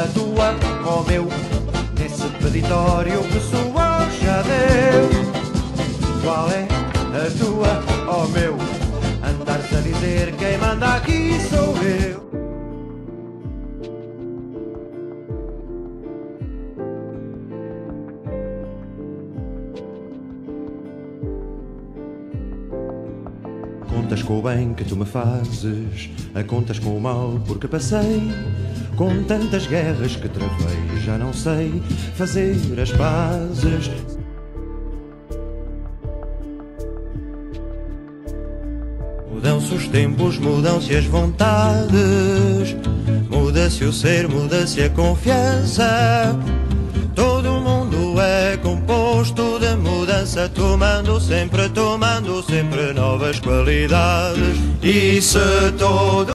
a tua, ó meu, nesse peditório que suor já deu. Qual é a tua, ó meu? Andares a dizer quem manda aqui sou eu. Contas com o bem que tu me fazes, a contas com o mal porque passei, com tantas guerras que travei, já não sei fazer as pazes. Mudam-se os tempos, mudam-se as vontades, muda-se o ser, muda-se a confiança. Todo mundo é composto de mudança, tomando sempre novas qualidades. E se todo